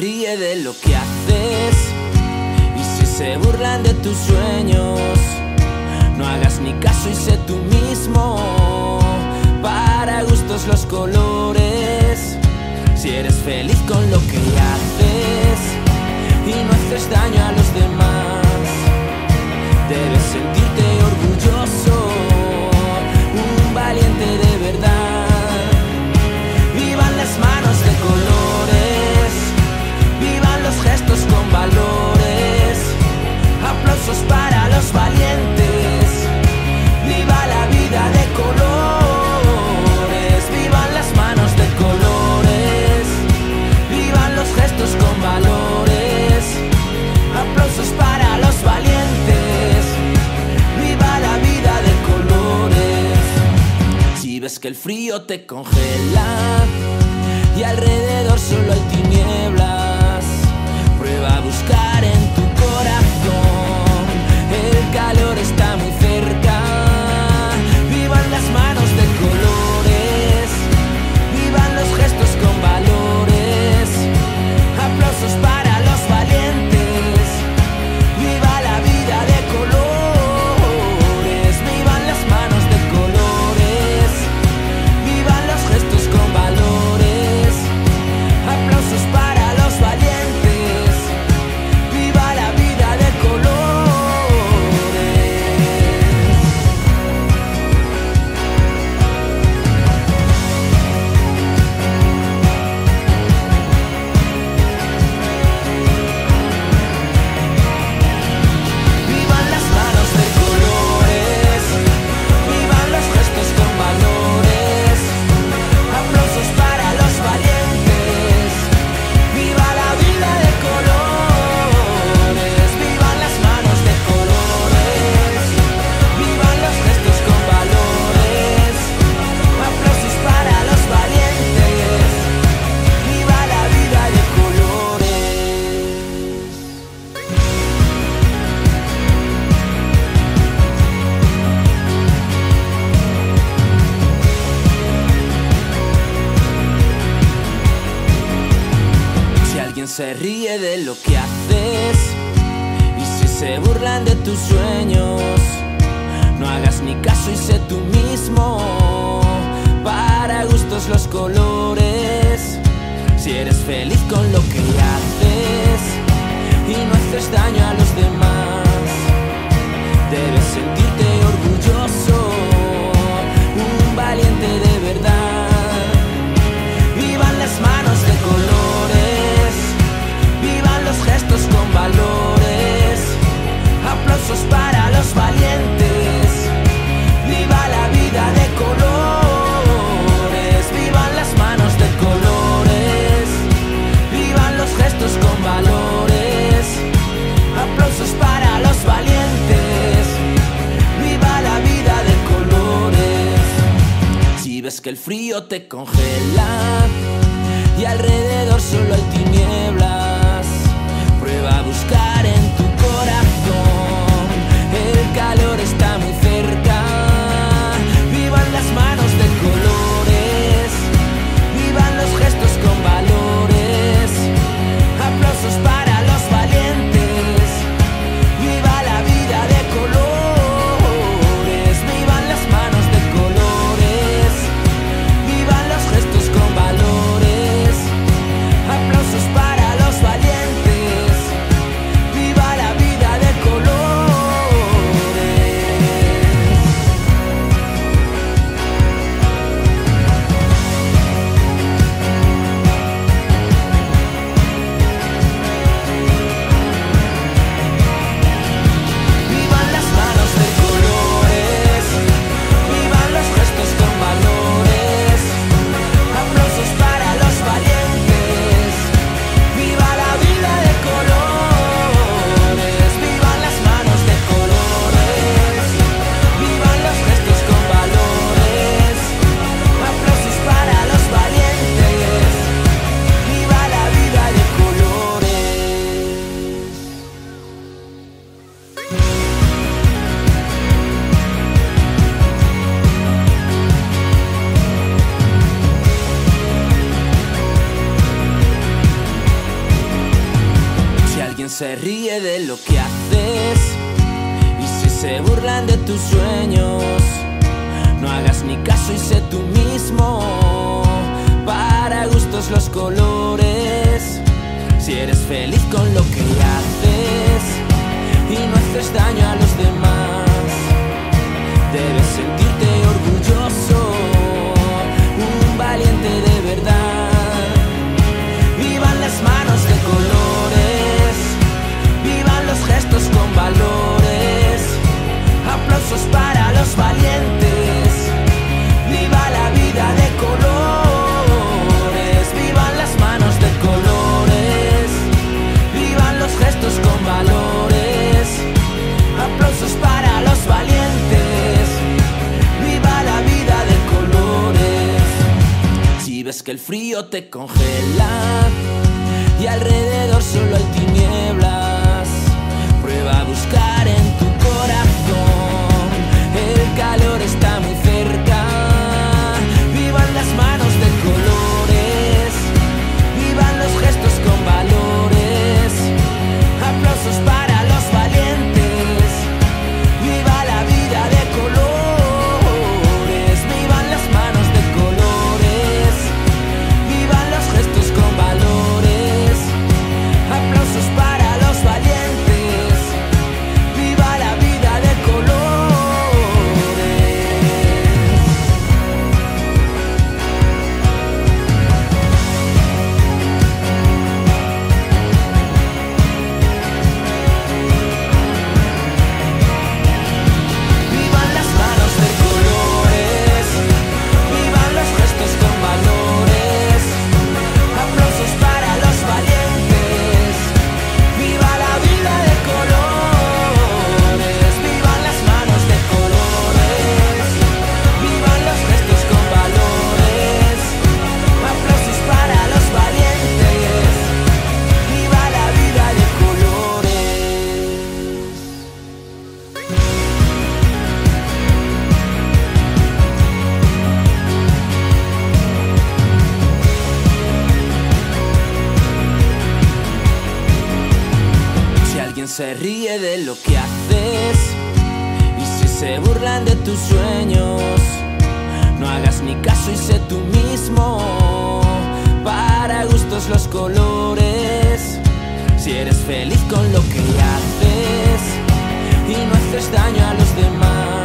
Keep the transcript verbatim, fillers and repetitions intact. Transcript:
ríe de lo que haces y si se burlan de tus sueños, no hagas ni caso y sé tú mismo. Para gustos los colores, si eres feliz con lo que haces y no haces daño a los demás, debes sentirte orgulloso, un valiente de verdad. Vivan las manos de colores, vivan los gestos con valores, aplausos para los valientes, viva la vida de colores, vivan las manos de colores, vivan los gestos con valores, aplausos para los valientes, viva la vida de colores. Si ves que el frío te congela y alrededor solo hay tinieblas, prueba a buscar en tu corazón, el calor está muy cerca. Vivan las manos de colores, vivan los gestos con valores, aplausos para los valientes, viva la vida de colores, vivan las manos de colores, vivan los gestos con valores, aplausos para los valientes, viva la vida de colores. Vivan las manos de colores, vivan los gestos con valores, aplausos para los valientes, viva la vida de colores, vivan las manos de colores, vivan los gestos con valores, aplausos para los valientes, viva la vida de colores. Si alguien se ríe de lo que haces y si se burlan de tus sueños, no hagas ni caso y sé tú mismo. Para gustos los colores, si eres feliz con lo que haces y no haces daño a los demás, debes sentirte orgulloso, un valiente de verdad. Vivan las manos de colores, vivan los gestos con valores, aplausos para los valientes, viva la vida de colores, vivan las manos de colores, vivan los gestos con valores, aplausos para los valientes, viva la vida de colores. Si ves que el frío te congela y alrededor solo hay tinieblas, prueba a buscar en tu corazón, el calor está muy cerca. Vivan las manos de colores, vivan los gestos con valores, aplausos para los valientes, viva la vida de colores, vivan las manos de colores, vivan los gestos con valores, aplausos para los ríe de lo que haces y si se burlan de tus sueños, no hagas ni caso y sé tú mismo. Para gustos los colores, si eres feliz con lo que haces y no haces daño a los demás, debes sentirte orgulloso, un valiente de verdad. Vivan las manos de colores, vivan los gestos con valores, aplausos para los valientes. Viva la vida de colores, vivan las manos de colores, vivan los gestos con valores, aplausos para los valientes. Viva la vida de colores. Si ves que el frío te congela y alrededor solo hay tinieblas, prueba a buscar en tu corazón, el calor está muy cerca. Vivan las manos de colores, vivan los gestos con valores, aplausos para los valientes. Viva la vida de colores, vivan las manos de colores, vivan los gestos con valores, aplausos para los valientes. Viva la vida de colores. Vivan las manos de colores, vivan los gestos con valores, aplausos para los valientes. Viva la vida de colores, vivan las manos de colores, vivan los gestos con valores, aplausos para los valientes. Viva la vida de colores. Si alguien se ríe de lo que haces y si se burlan de tus sueños, no hagas ni caso y sé tú mismo. Para gustos los colores, si eres feliz con lo que haces y no haces daño a los demás,